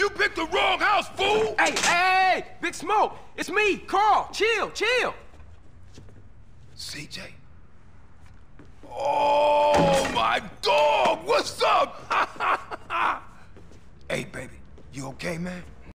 You picked the wrong house, fool! Hey, Big Smoke! It's me, Carl! Chill! CJ? Oh, my dog! What's up? Hey, baby, you okay, man?